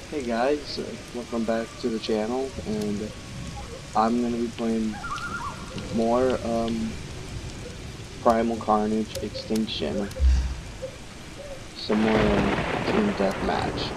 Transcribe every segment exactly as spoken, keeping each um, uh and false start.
Hey guys, uh, welcome back to the channel, and I'm gonna be playing more um, Primal Carnage Extinction, some more uh, team deathmatch.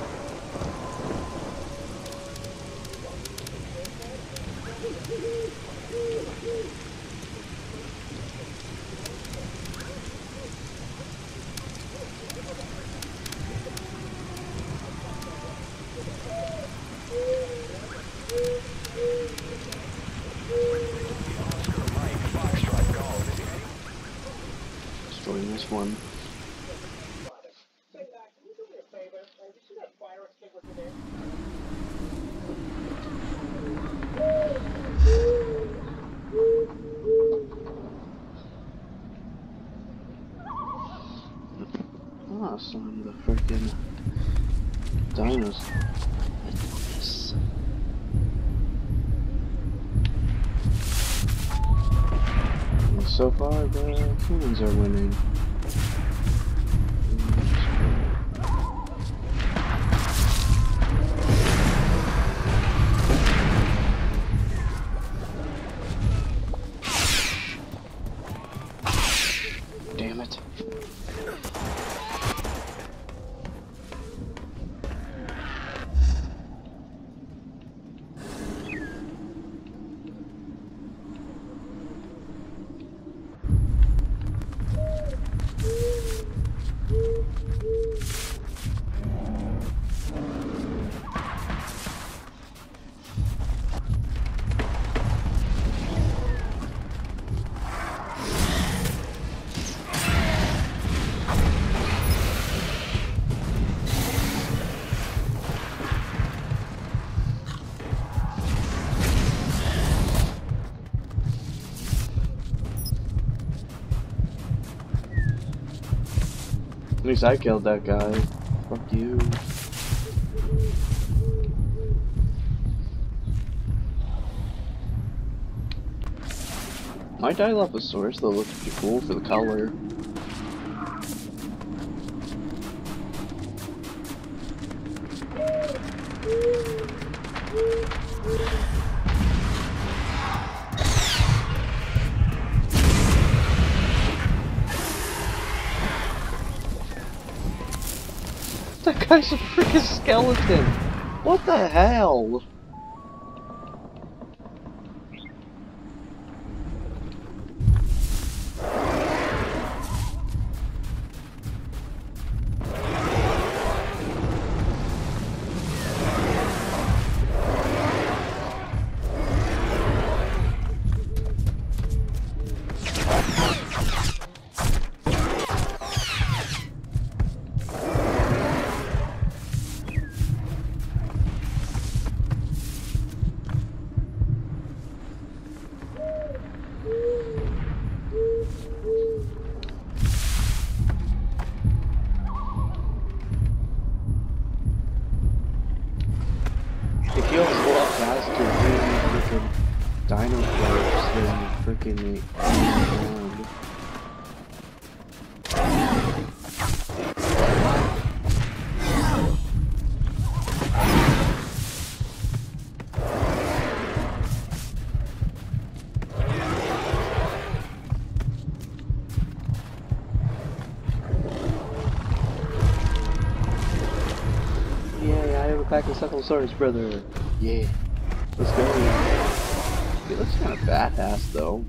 Destroying this one. Ah, some of the freaking dinos. Yes. And so far, the humans are winning. Damn it. At least I killed that guy. Fuck you. My Dilophosaurus though looks pretty cool for the color. That guy's a freaking skeleton! What the hell? It feels a lot faster than freaking dino flips than freaking around. Yay, I have a pack of Cephalosaurus, brother. Yeah. Let's go. He looks kind of badass, though.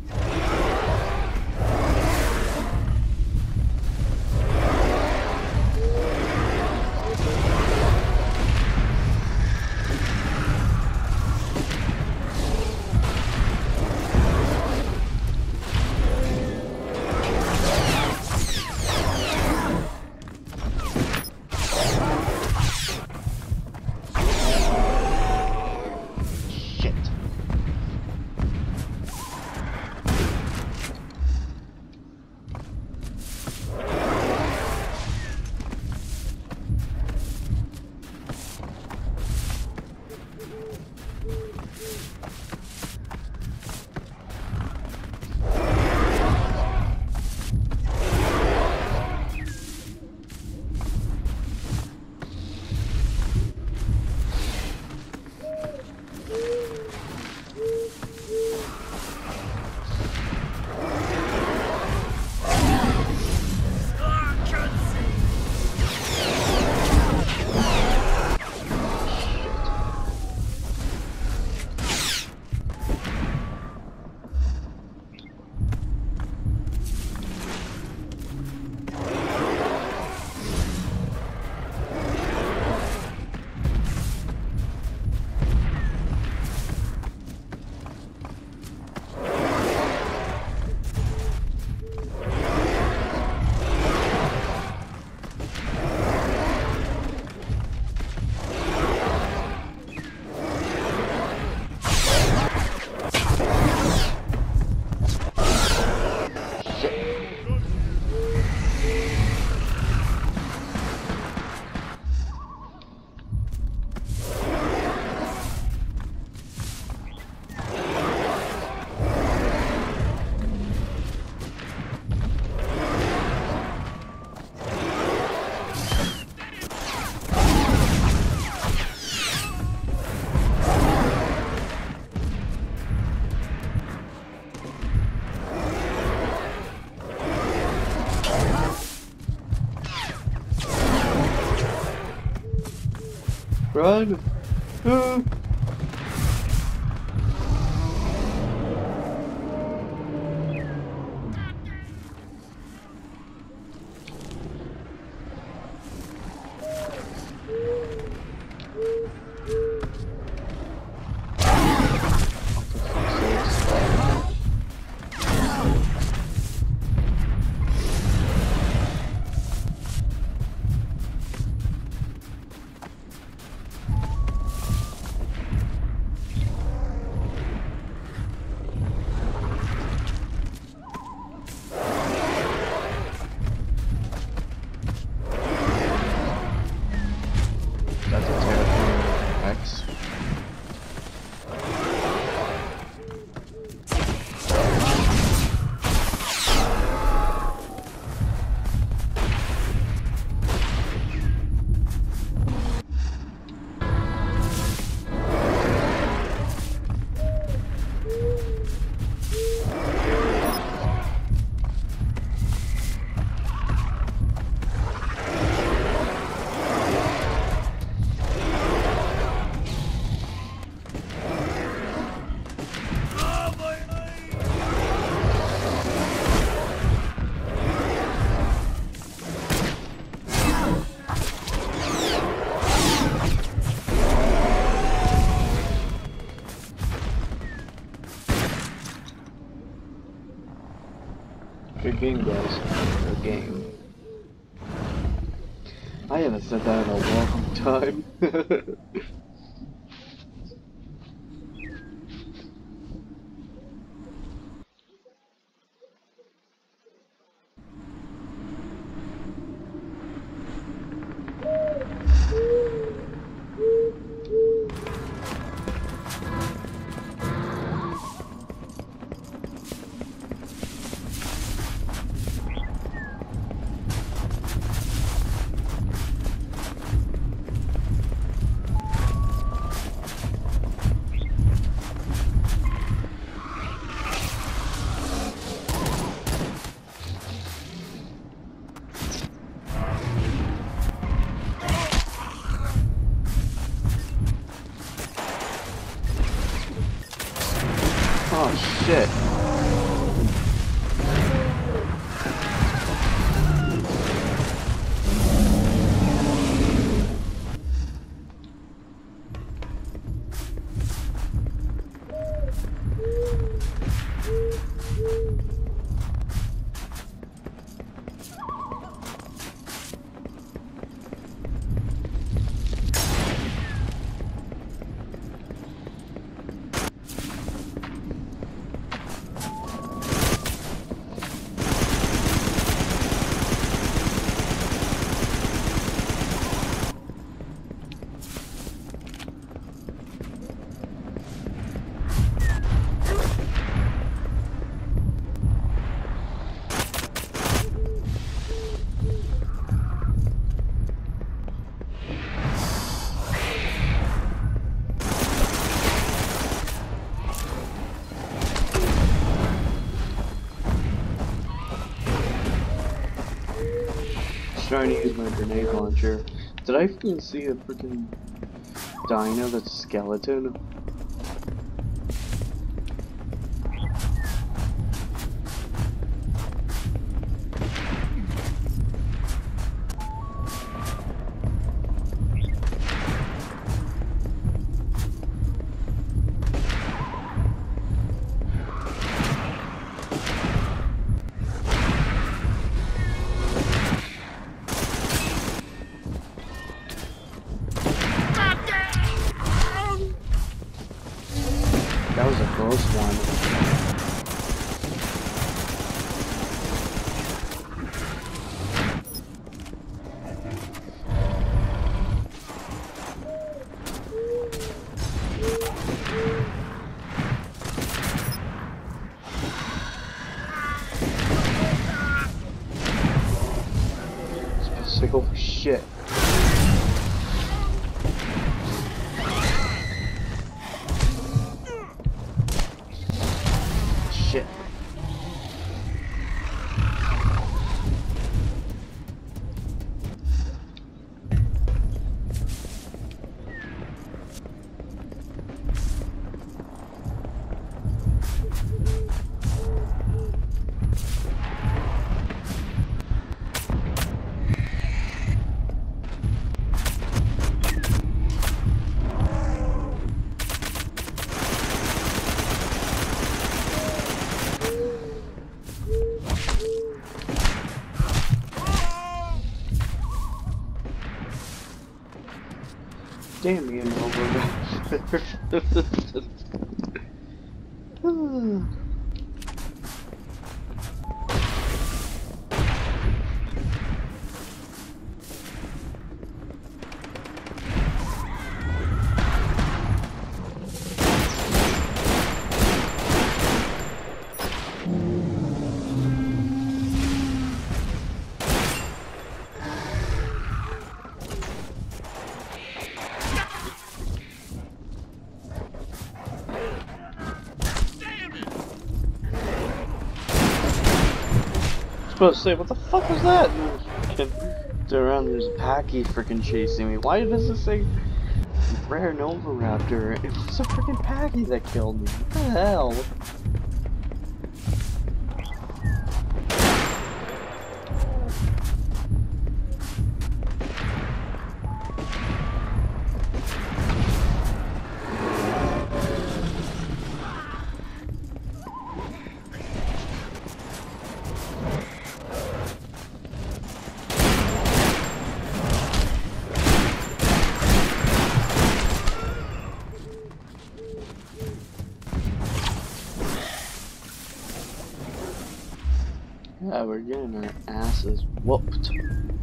Run! Ah. That's a terrifying X. Good game, guys. Good game. I haven't said that in a long time. Oh shit. Trying to use my grenade launcher. Did I even see a freaking dino that's a skeleton? That was a close one. Sickle for shit. Shit. Damn you, Nova. Supposed to say, what the fuck was that? And around there's a Packy freaking chasing me. Why does it say rare Nova Raptor? It was a freaking Packy that killed me. What the hell? Yeah, we're getting our asses whooped.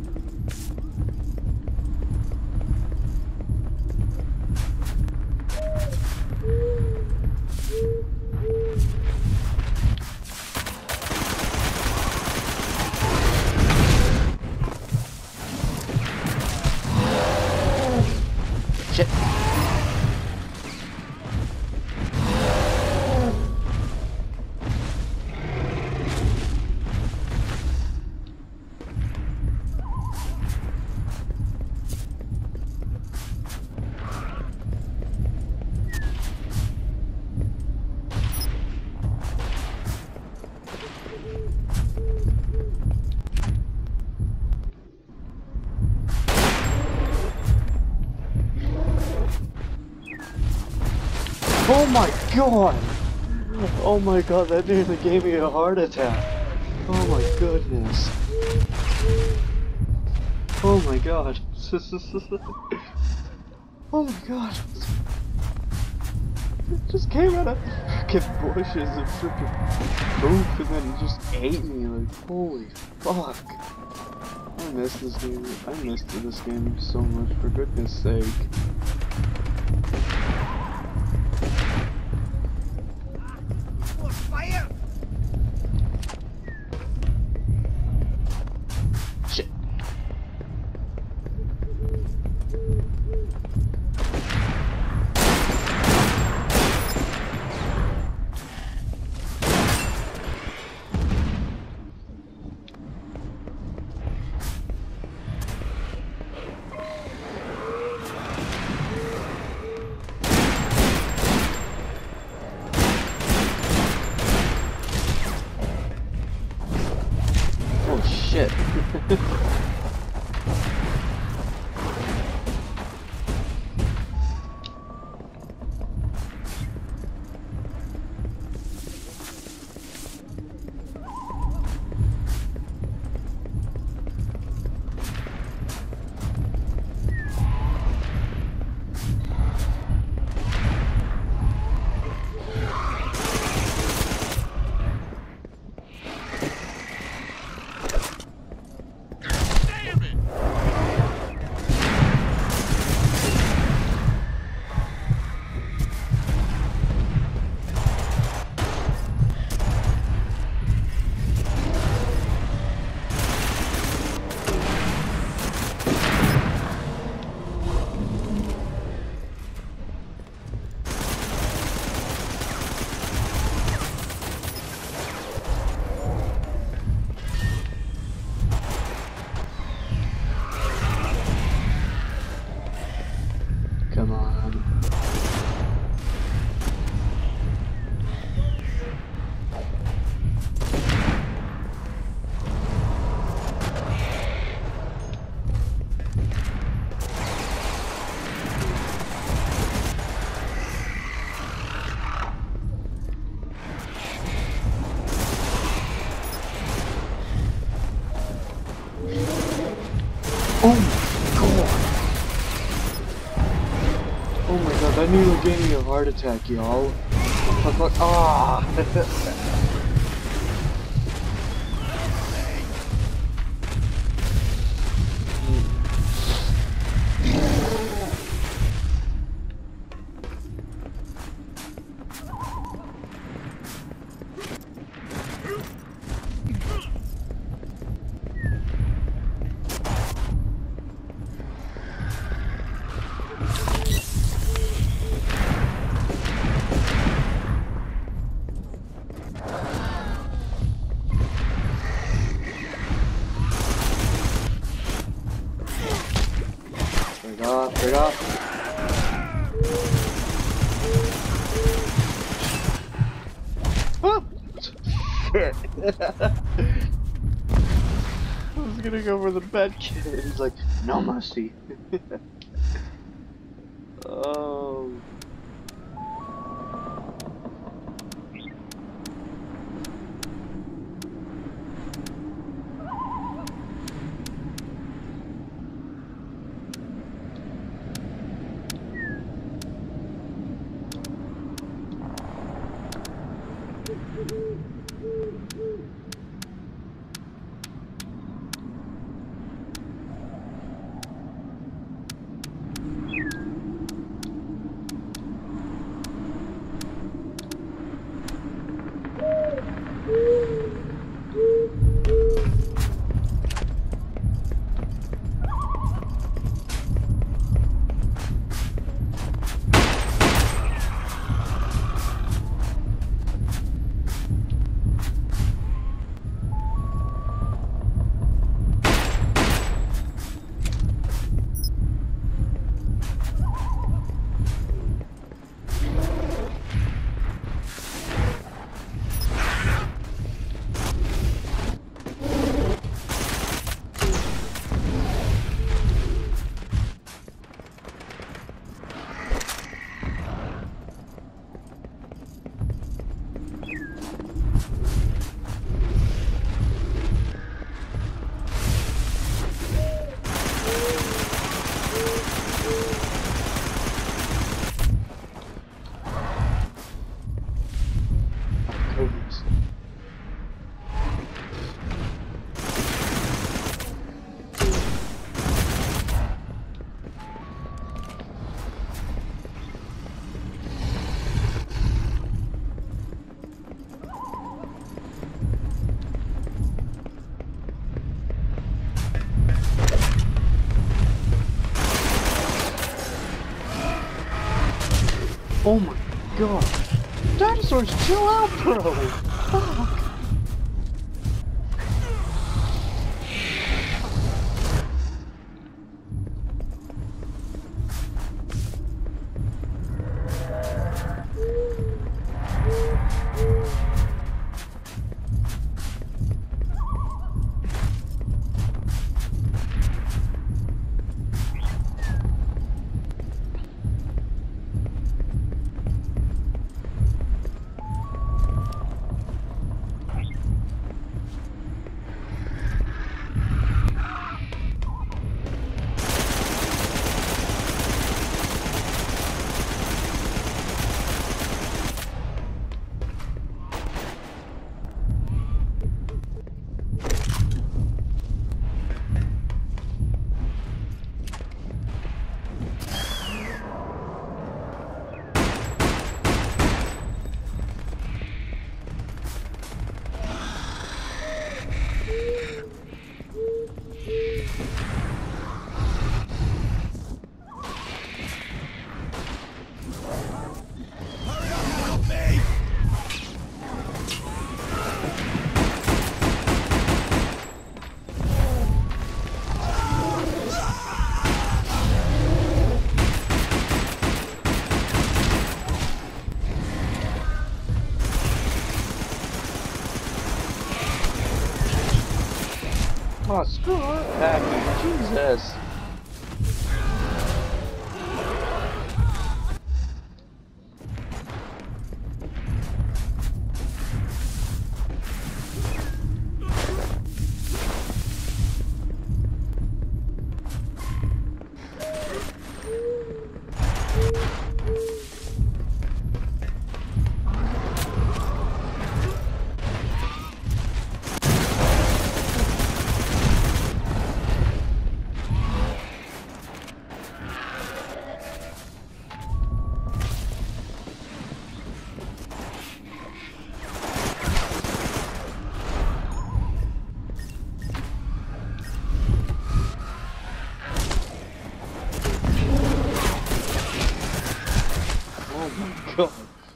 Shit. Oh my god! Oh my god, that nearly gave me a heart attack. Oh my goodness. Oh my god. Oh my god. It just came out of freaking bushes and freaking poof, and then it just ate me. Like, holy fuck. I missed this game. I missed this game so much, for goodness sake. Shit. Come on. Oh my god. That nearly gave me a heart attack, y'all. Fuck, fuck, ah! Break off, break off. Oh! Shit. I was gonna go for the bad kid. He's like, no mercy. Oh. Goodness. Oh my god. Dinosaurs, chill out, bro! Fuck! Oh, screw that, man. Jesus. god.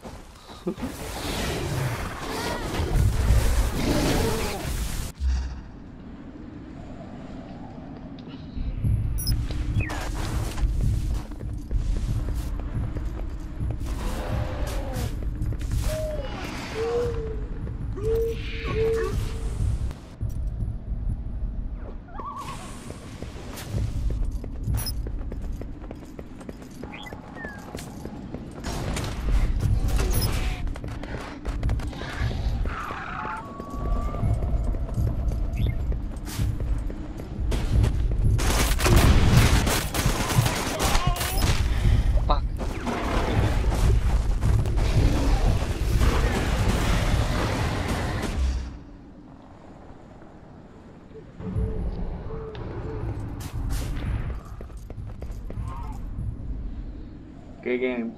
Good game.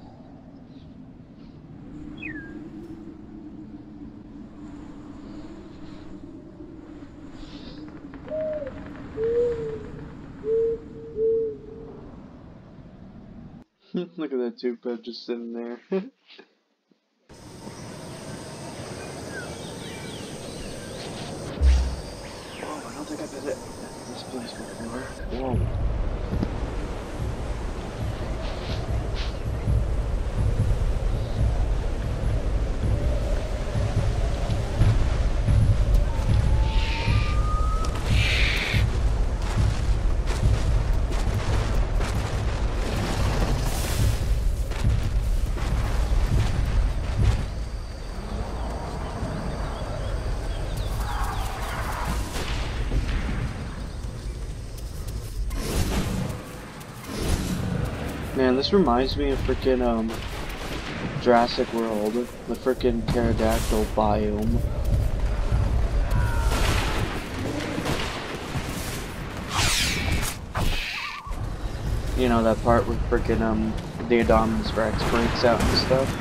Look at that two bed just sitting there. Oh, I don't think I've been at this place before. Whoa. Man, this reminds me of freaking um Jurassic World, the freaking pterodactyl biome. You know that part where freaking um the Indominus Rex breaks out and stuff.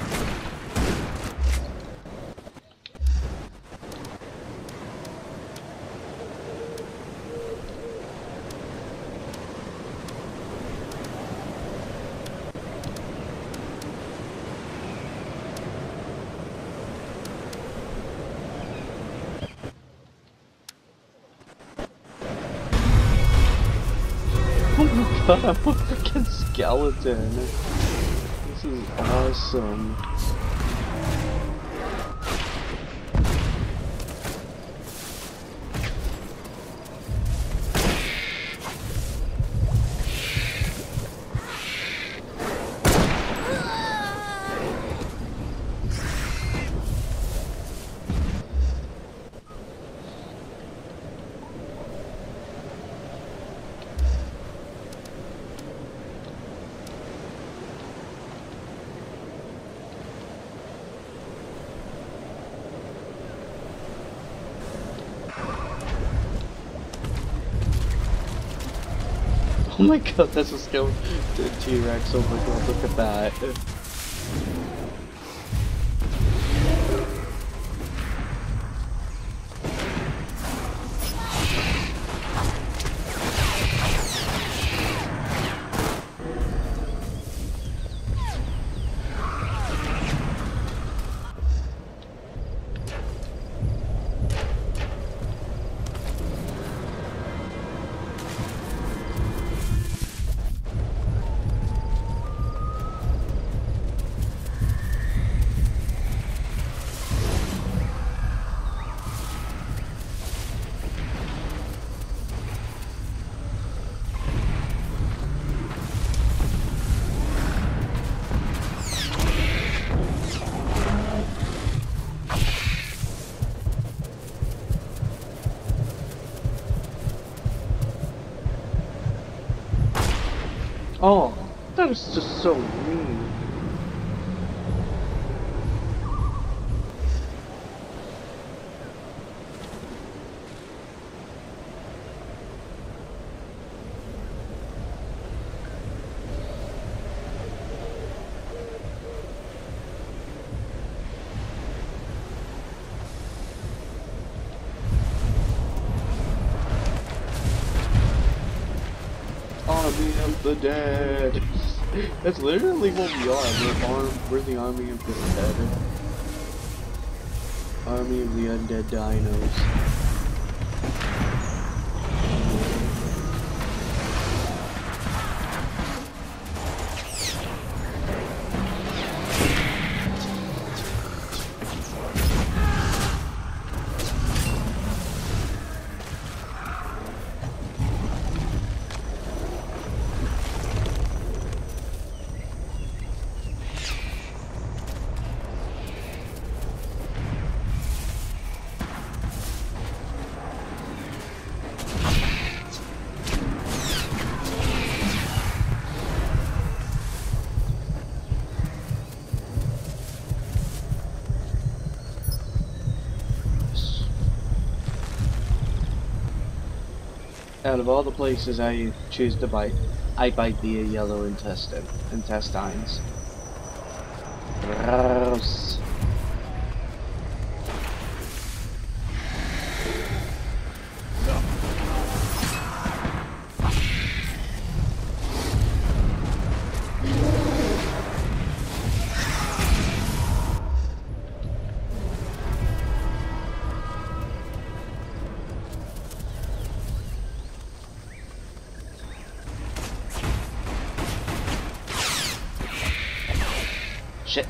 Oh my god, I'm a freaking skeleton. This is awesome. Oh my god, that's a skeleton T-Rex. Oh my god, look at that. Oh, that is just so mean. Army of the Dead. That's literally what we are. We're, arm, we're the army of the dead. Army of the undead dinos. Out of all the places I choose to bite, I bite the yellow intestine, intestines. Gross. Shit.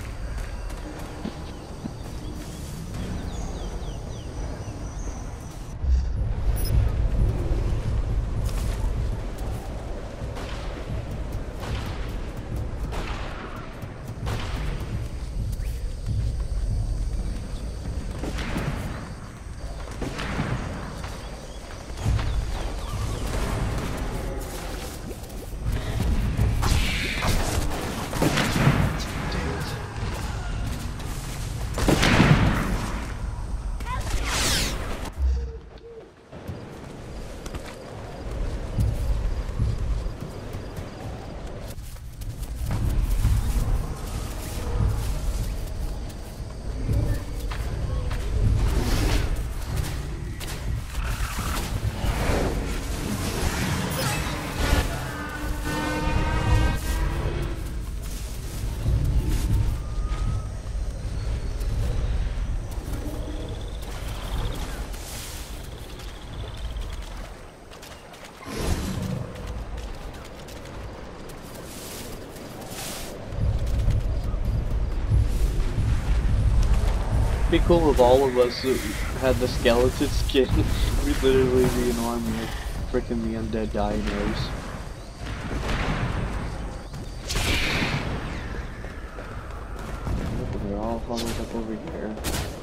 Be cool if all of us had the skeleton skin. We'd literally be an army of frickin' the undead dinos. They're all huddled up over here.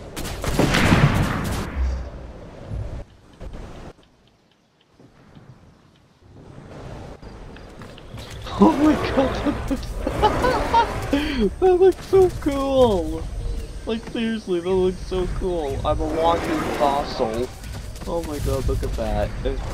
Oh my god, that looks so cool! Like seriously, that looks so cool. I'm a walking fossil. Oh my god, look at that.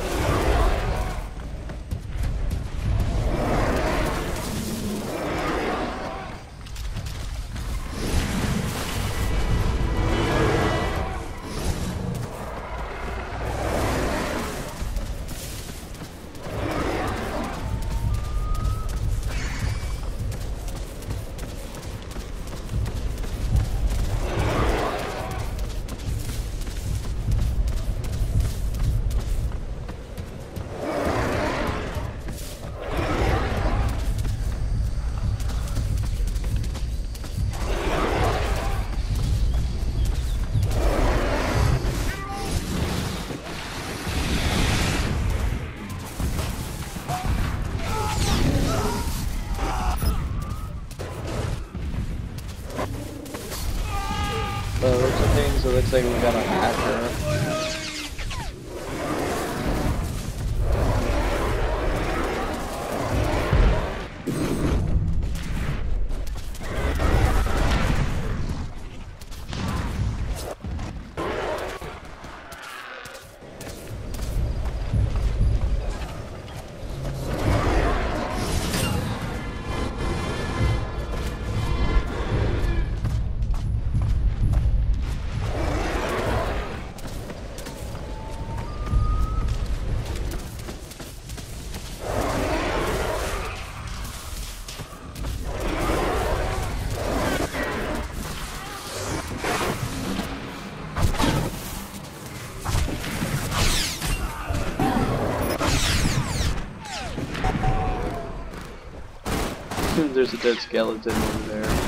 Uh, looks of things, it looks like we got a hacker. There's a dead skeleton over there.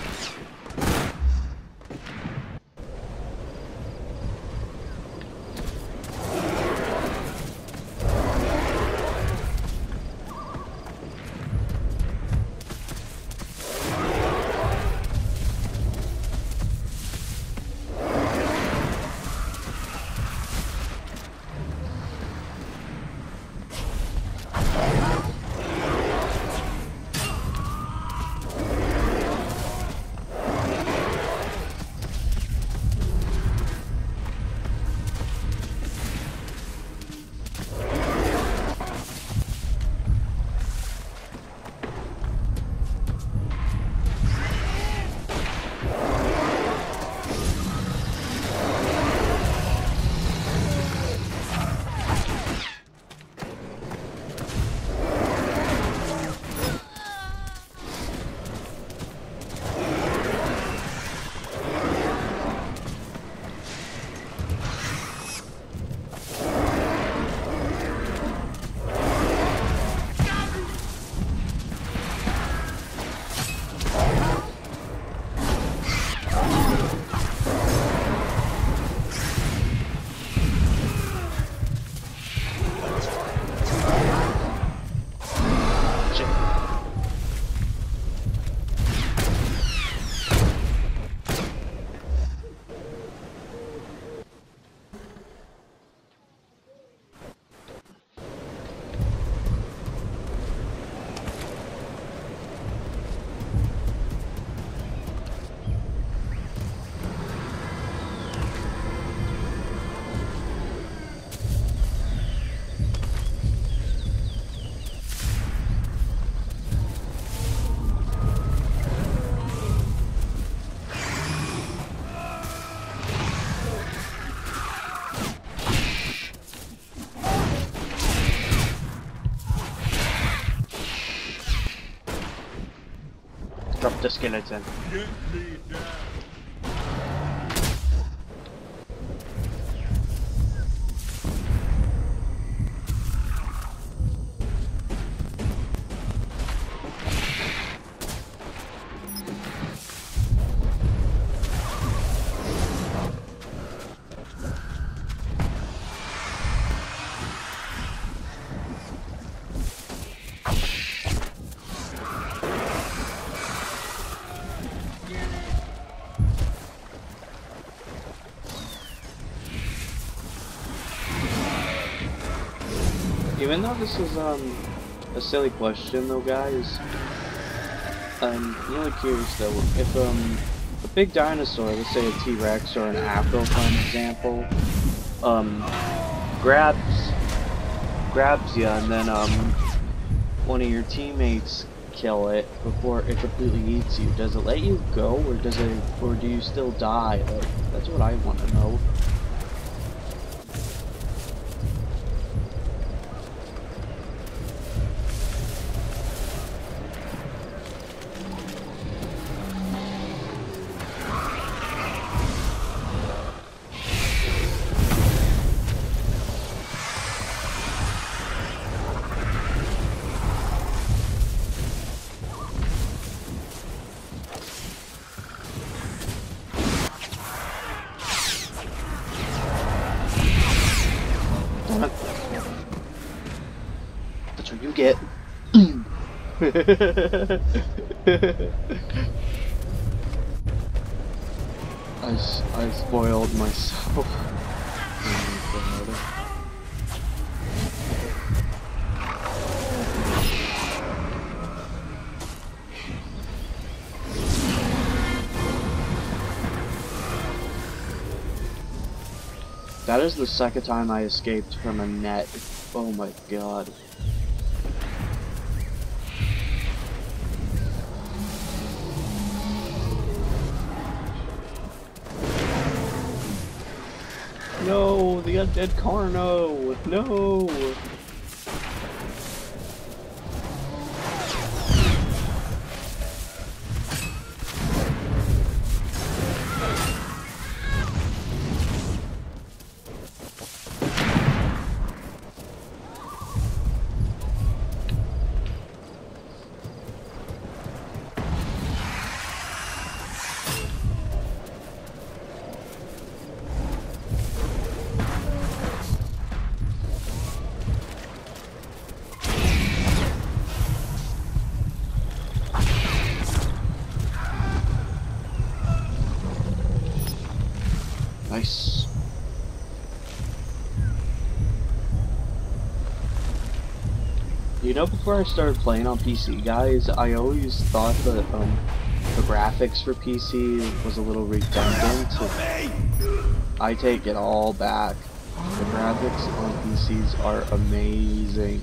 Drop the skeleton. Get me down. Even though this is um a silly question though, guys, I'm really curious though, if um a big dinosaur, let's say a T-Rex or an Afro for an example, um grabs grabs you and then um one of your teammates kill it before it completely eats you, does it let you go, or does it, or do you still die? Like, that's what I want to know. That's what you get. I, s I spoiled myself. Oh my God. That is the second time I escaped from a net. Oh my God. No, the undead Carno! No! before I started playing on P C, guys, I always thought that um, the graphics for P C was a little redundant. I take it all back. The graphics on P Cs are amazing.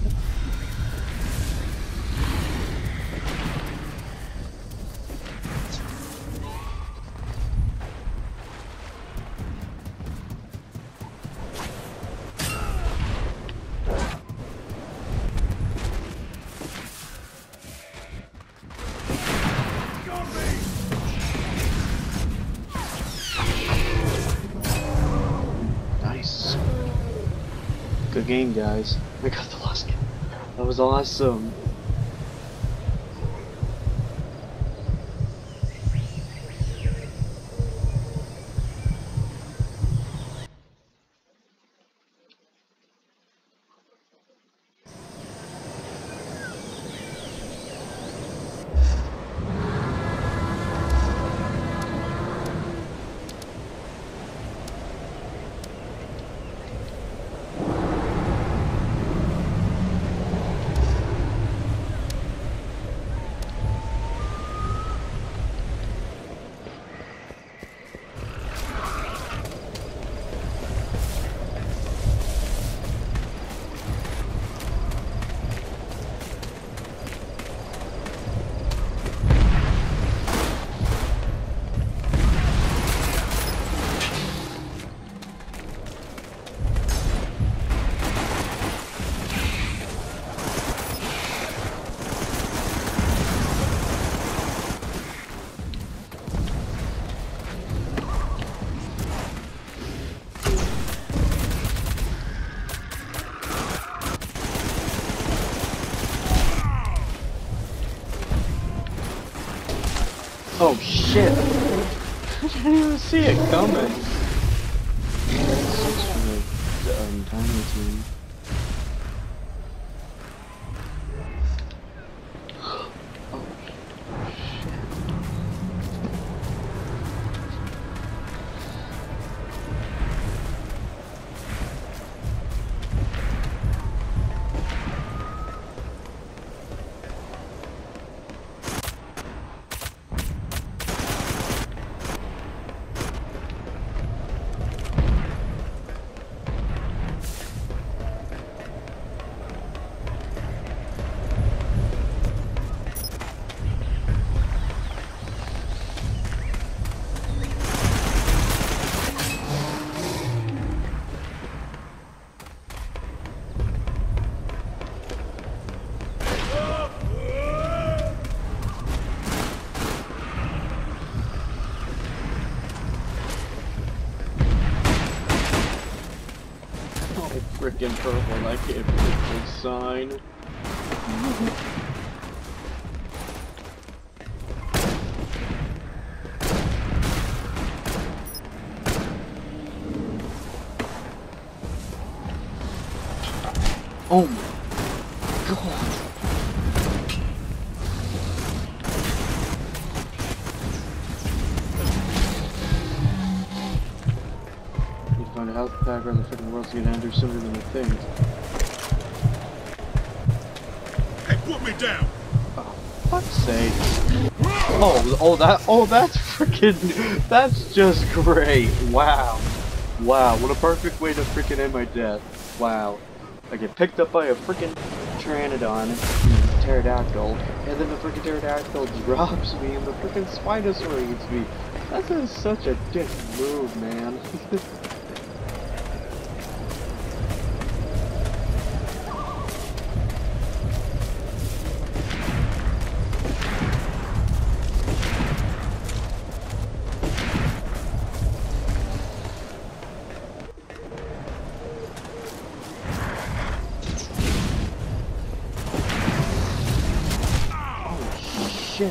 Nice. Good game, guys. I got the last game. That was awesome. Oh shit! I didn't even see it coming. Six from the um, Dino team. Frickin' purple, I can't pick the sign. Oh my god! Find a health pack around the freaking world's gonna enter sooner than I think. Hey, put me down! Oh, fuck's sake. Oh, oh, that, oh, that's freaking, that's just great. Wow. Wow, what a perfect way to freaking end my death. Wow. I get picked up by a freaking Pteranodon, pterodactyl, and then the freaking pterodactyl drops me and the freaking Spinosaur eats me. That is such a dick move, man. Shit.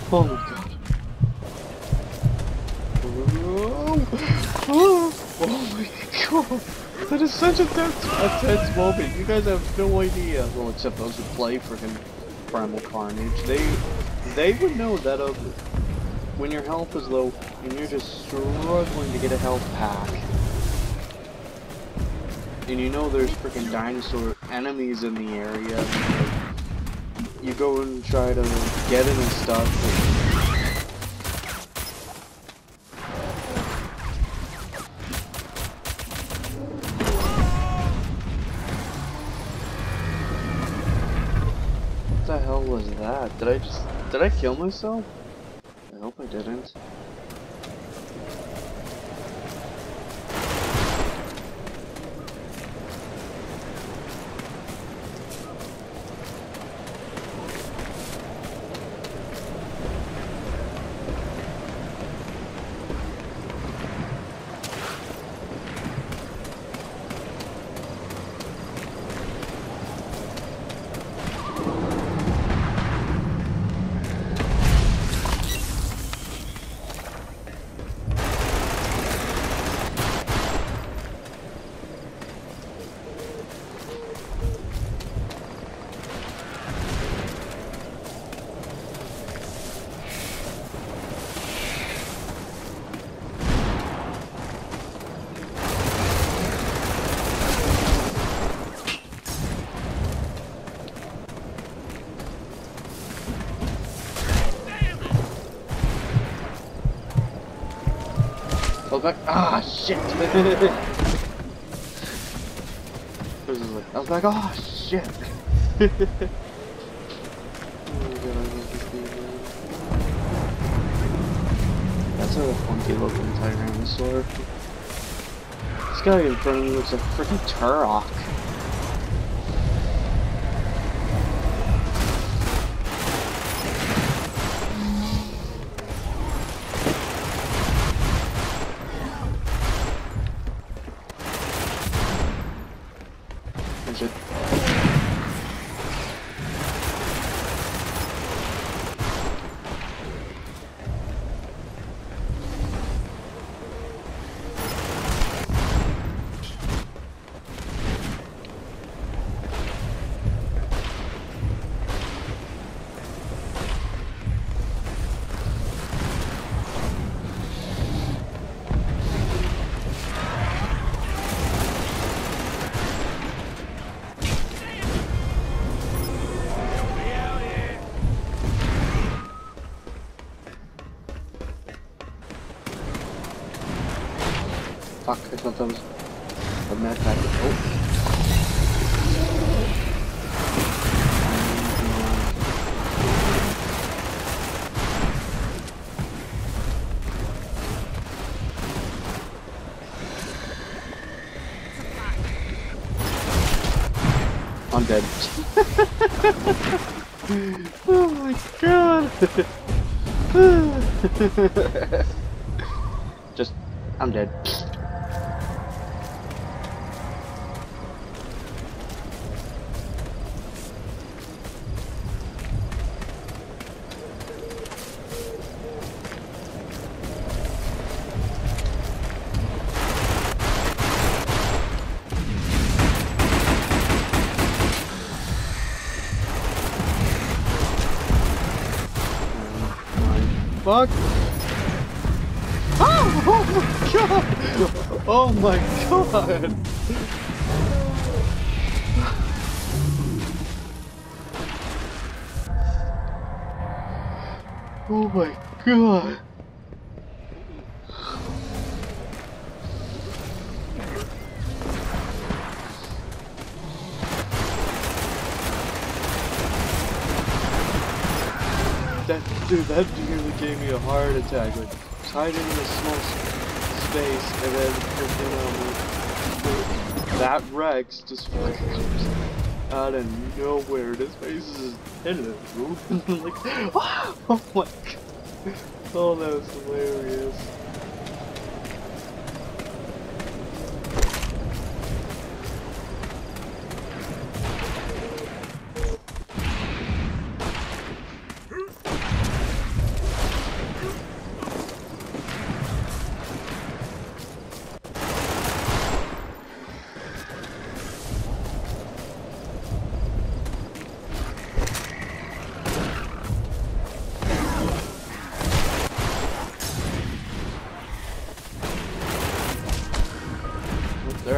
Oh my god. Oh, oh, oh my god. That is such a tense, a tense moment. You guys have no idea. Well, except those who play freaking Primal Carnage. They they would know that um, when your health is low and you're just struggling to get a health pack. And you know there's freaking dinosaur enemies in the area. Like, you go and try to get it and stuff. What the hell was that? Did I just... Did I kill myself? I hope I didn't. I was like, ah, shit! I was like, oh, shit! Oh my god, I love this game, man. That's a funky looking Tyrannosaur. This guy in front of me looks like a freaking Turok. Shit. Fuck, I thought that was a med pack. Oh. I'm dead. Oh my god. Just, I'm dead. Fuck! Oh, oh my god! Oh my god! Oh my god! That, dude, that nearly gave me a heart attack. Like, hiding in a small space, and then freaking um, that Rex just fucking comes out of nowhere. His face is just hello. Like, oh my god. Oh, that was hilarious.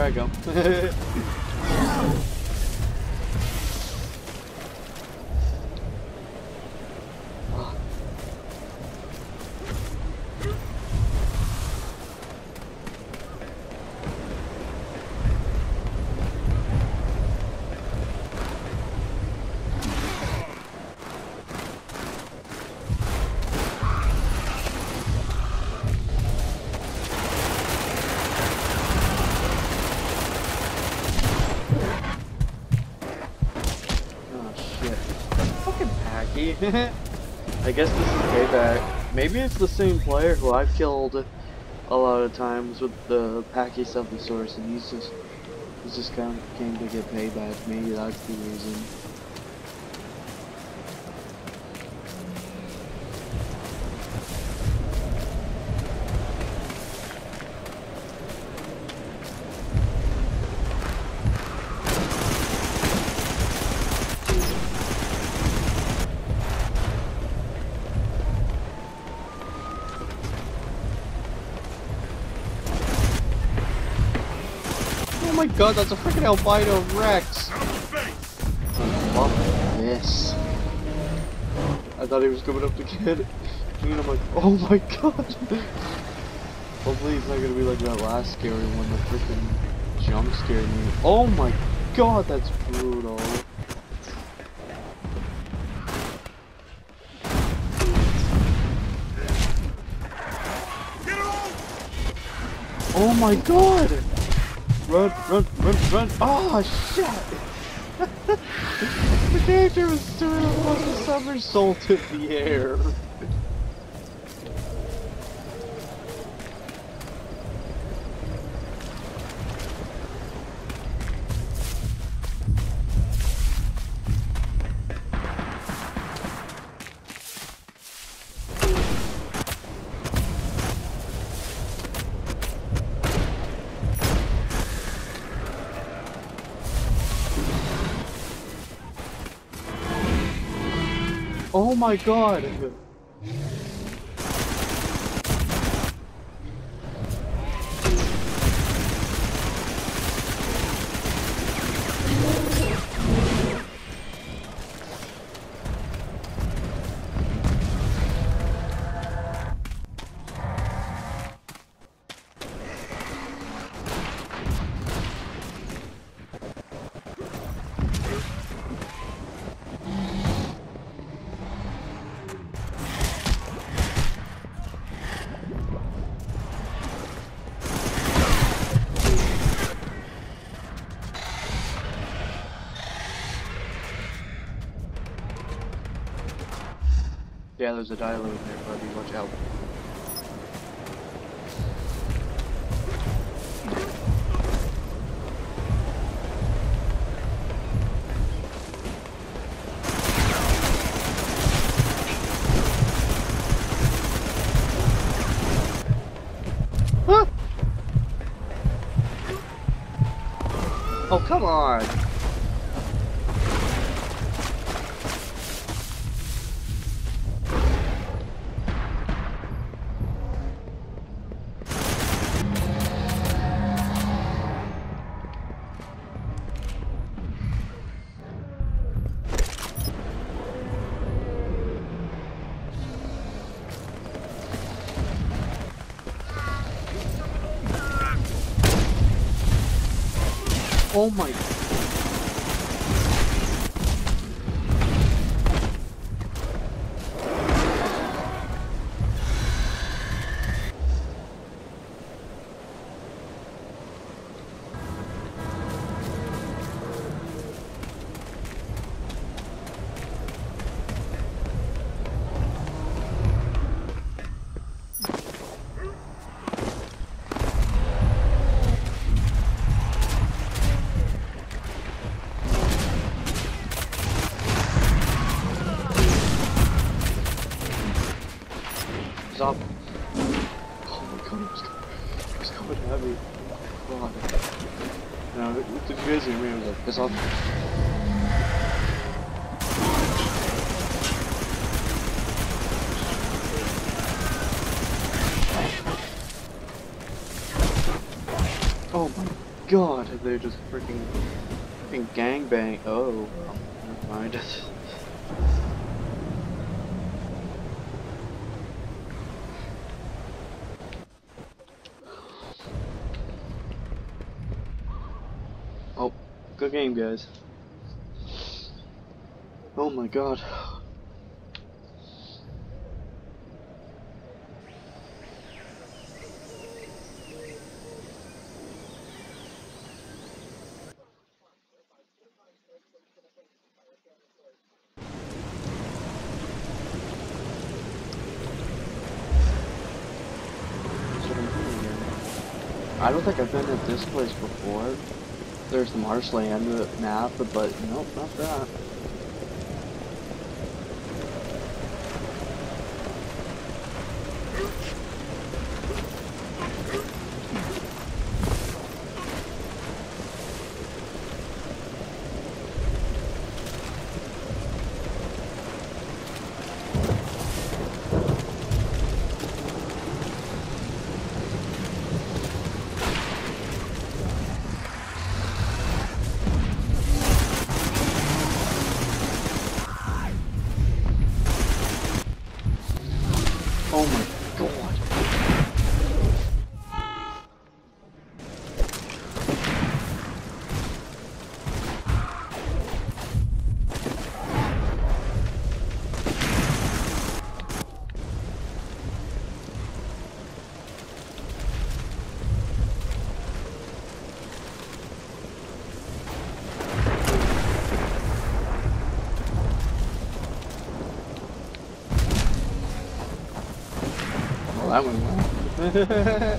I go. I guess this is payback. Maybe it's the same player who I've killed a lot of times with the Packy stuff and source, and he's just he's just kind of came to get payback. Maybe that's the reason. Oh my god, that's a freaking albino Rex! Fuck this. I thought he was coming up to get it. And I'm like, oh my god! Hopefully he's not gonna be like that last scary one that freaking jump scared me. Oh my god, that's brutal. Oh my god! Run, run, run, run! Oh shit! The character was doing a somersault in the air. Oh my god! Yeah, there's a dialogue in there, buddy. Watch out. Huh? Oh, come on! Oh my... Up. Oh my god, it was, it was coming at me. Oh god. No, if you guys hear me, I was like, piss off. Oh my god, they're just freaking freaking gangbang. Oh, never mind. Oh, good game, guys. Oh my god. I don't think I've been at this place before. There's the marshland map, but nope, not that. Oh my god. Well, that went well.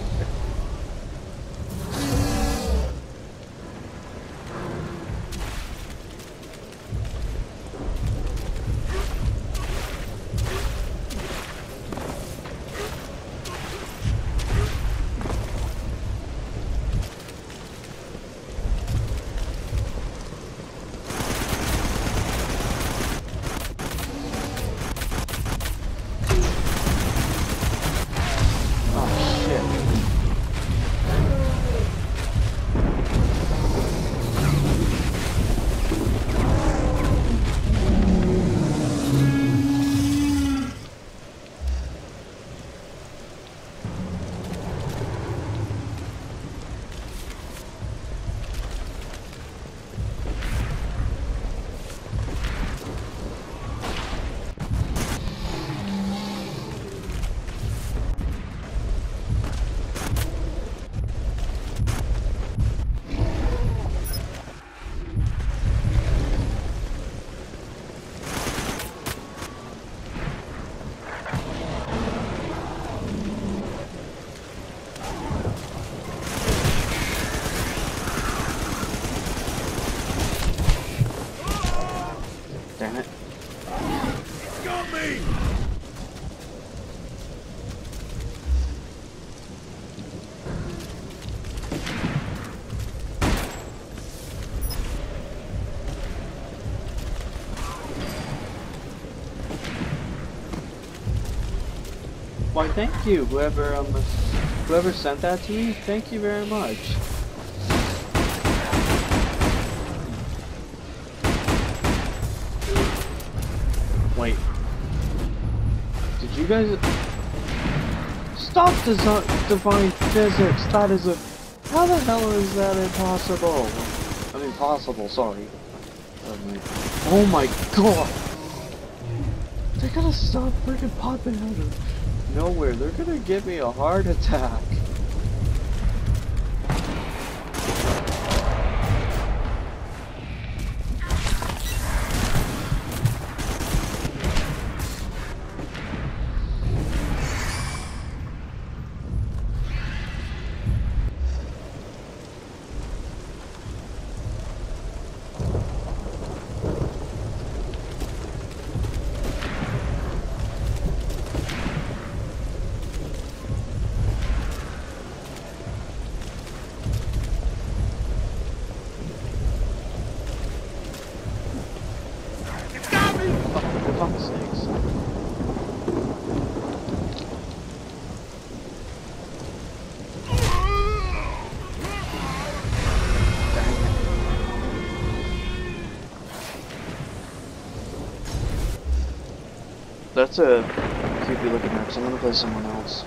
Damn it. Got me! Why, thank you, whoever um, whoever sent that to me. Thank you very much. Wait, did you guys stop desi divine physics? That is a how the hell is that impossible? I mean, possible. Sorry. Oh my god! They gotta stop freaking popping out of nowhere. They're gonna give me a heart attack. That's a creepy looking map, so I'm gonna play someone else.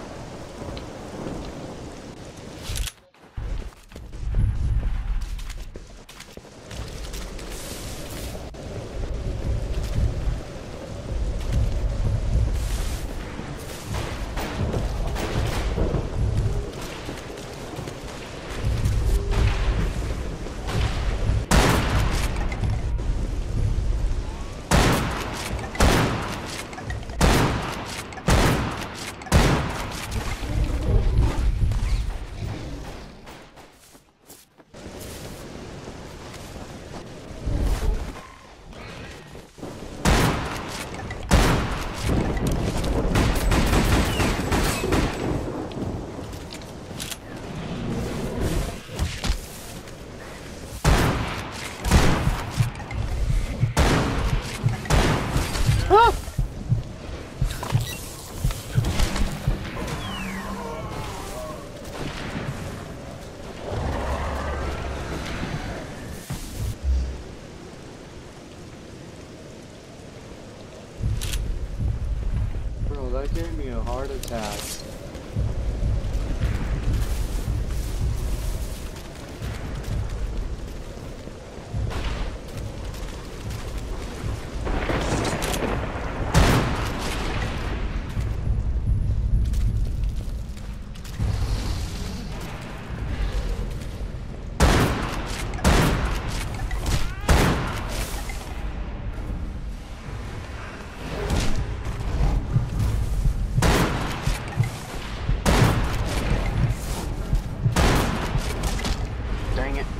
Bro, that gave me a heart attack. Dang it.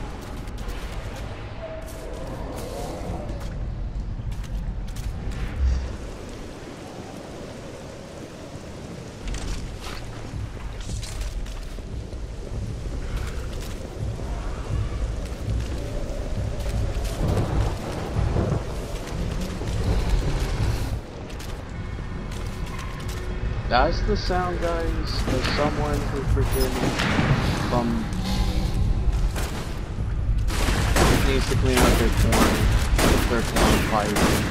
That's the sound, guys, of someone who freaking um needs to clean up their corn, their corn pipe.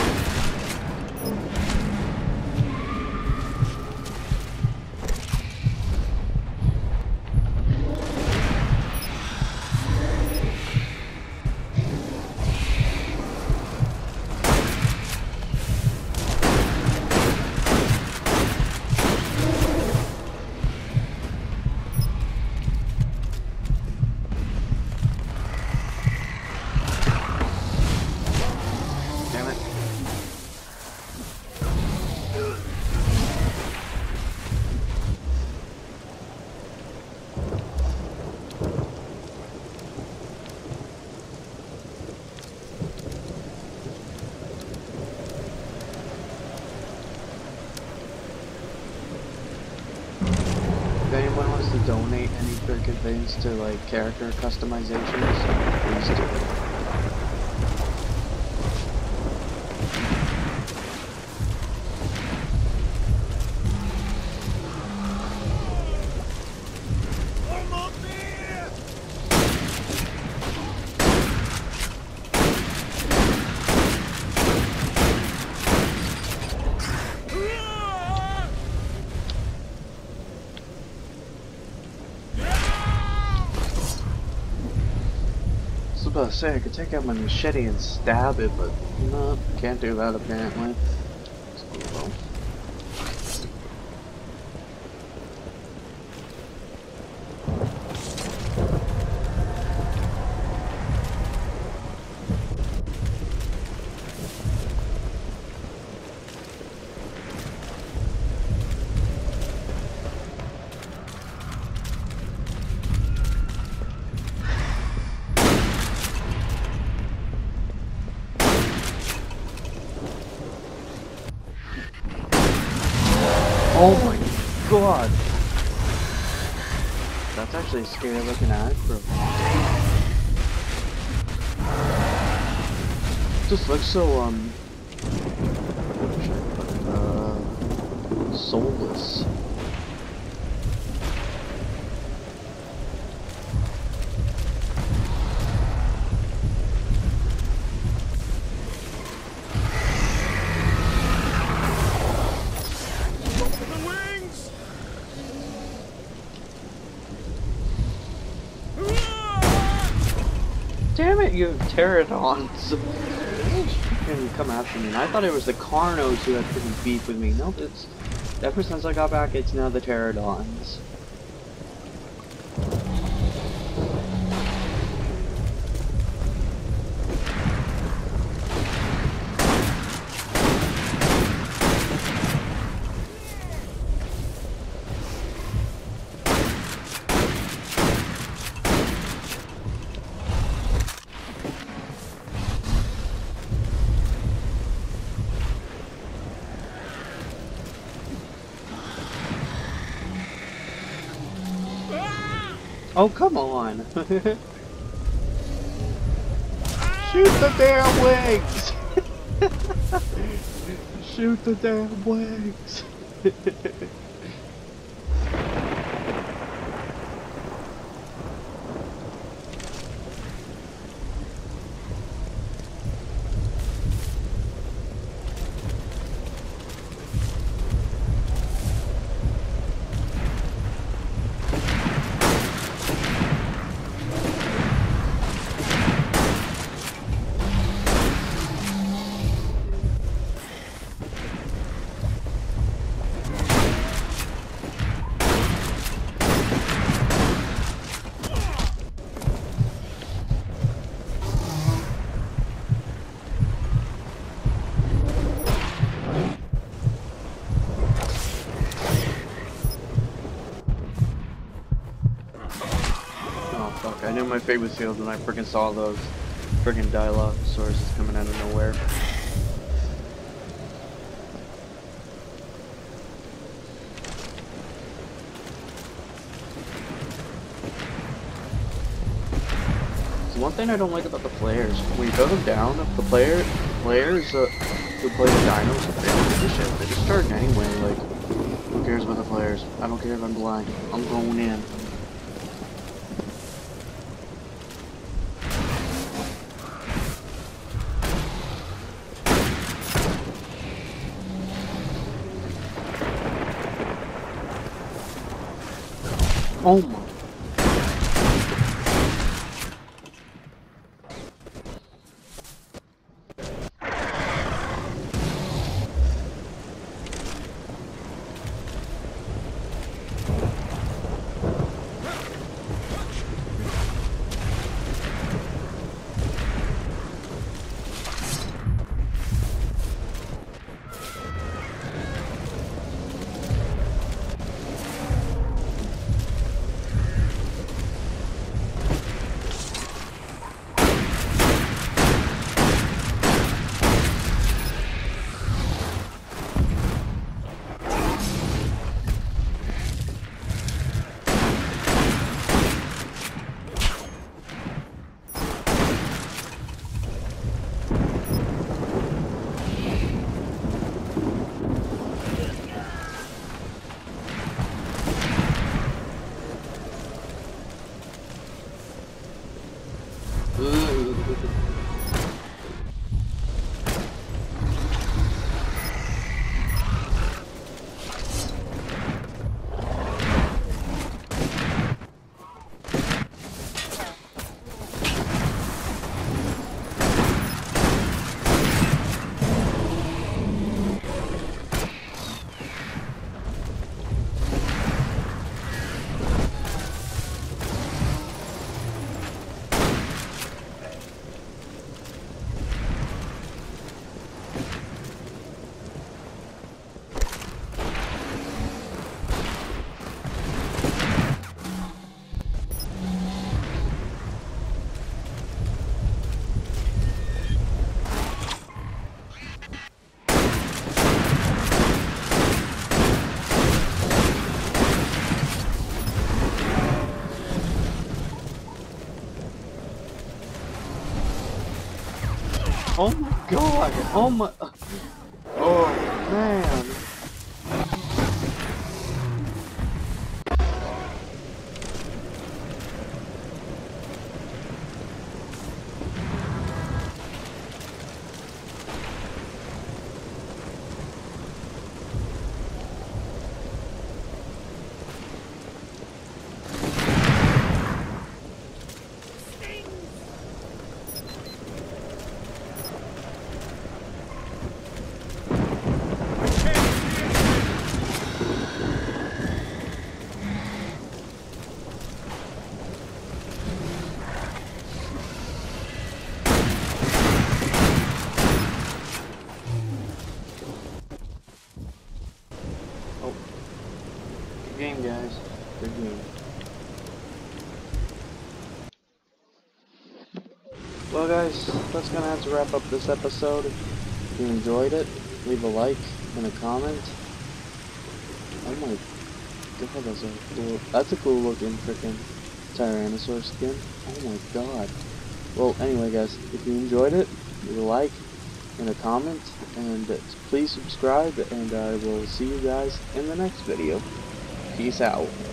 If anyone wants to donate any freaking things to like character customizations, please do it. I was about to say I could take out my machete and stab it, but no, can't do that apparently. So, oh my god! That's actually a scary looking ad, bro. Just looks so, um... what should I put it? Uh... soulless. damn it, you pterodons! Freaking come after me. And I thought it was the Carnos who had freaking beef with me. Nope, it's ever since I got back, it's now the pterodons. Oh, come on! Shoot the damn wings! Shoot the damn wings! I knew my fate was sealed when I freaking saw those freaking Dilophosaurus coming out of nowhere. So one thing I don't like about the players, when you throw them down, the player players uh, who play the dinos, they don't give a shit. They just start anyway. Like, who cares about the players? I don't care if I'm blind. I'm going in. Oh my. Oh my god! Oh my... Oh man! Well, guys, that's gonna have to wrap up this episode. If you enjoyed it, leave a like and a comment. Oh my god, that's a cool. That's a cool looking freaking Tyrannosaur skin. Oh my god. Well, anyway, guys, if you enjoyed it, leave a like and a comment, and please subscribe, and I will see you guys in the next video. Peace out.